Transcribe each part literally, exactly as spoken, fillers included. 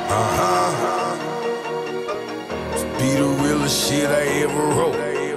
Uh-huh. Be the realest shit I ever wrote.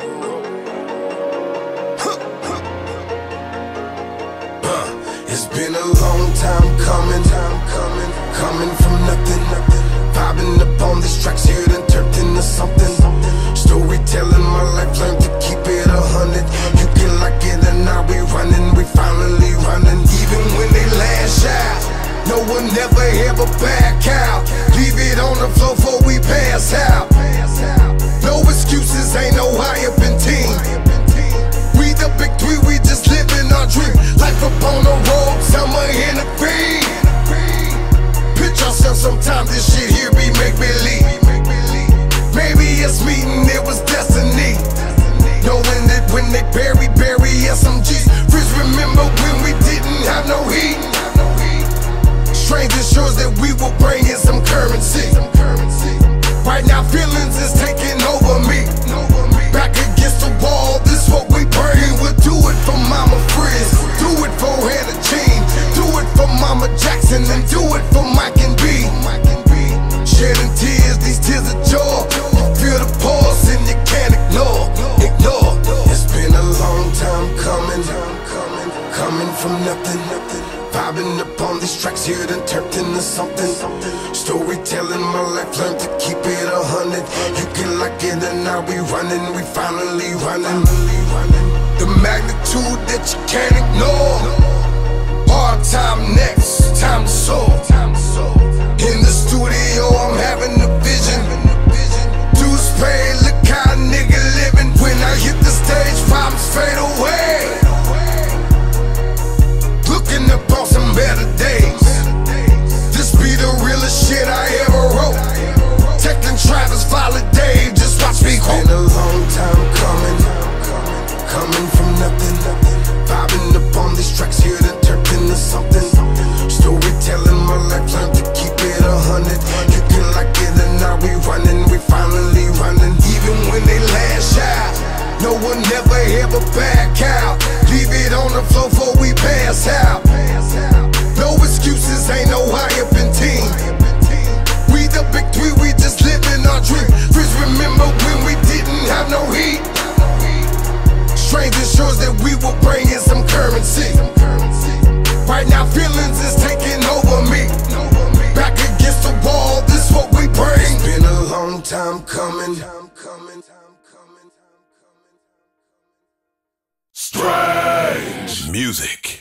Uh, it's been a long time coming, time coming, coming from nothing, nothing. Vibing up on these tracks here, then turned into something. Storytelling my life, learned to keep it a hundred. You can like it and now we running, we finally running. Even when they lash out, no one ever ever back out. Leave it on the floor before we pass out. No excuses, ain't no high up in team. We the big three, we just living our dream. Life up on the road, summer in the green. Picture yourself sometime, this shit here be make believe. Maybe it's meeting, it was destiny. Knowing that when they bury, bury S M Gs. Friends remember when we didn't have no heat. Strange ensures that we will bring in some currency. Right now feelings is taking over me. Back against the wall, this what we bring. We'll do it for Mama Frizz, do it for Hannah Jean, do it for Mama Jackson, and do it for Mike and B. Shedding tears, these tears of joy. You feel the pulse and you can't ignore, ignore. It's been a long time coming, coming from nothing. Vibing up on these tracks here, then turned into something. Storytelling my life, learned to keep it a hundred. You can like it and now we running, we finally running. The magnitude that you can't ignore. Hard time next, time to soar. In the studio, I'm having a vision. Dues paid, look how a nigga living. When I hit the stage, problems fade away. Looking up on some better days. This be the realest shit I ever wrote. Techin' Travis, Violet Dave, just watch me quote. It's been a long time coming, coming from nothing. Vibing up on these tracks here, then turned into something. Storytelling my life, learned to keep it a hundred. You can like it and now we running, we finally running. Even when they lash out, no one ever ever back out. Leave it on the floor before we pass out. No excuses, ain't no high up in team. We the big three, we just living our dream. Friends remember when we didn't have no heat. Strange ensures that we will bring in some currency. Right now feelings is taking over me. Back against the wall, this what we bring. It's been a long time coming. Strange music.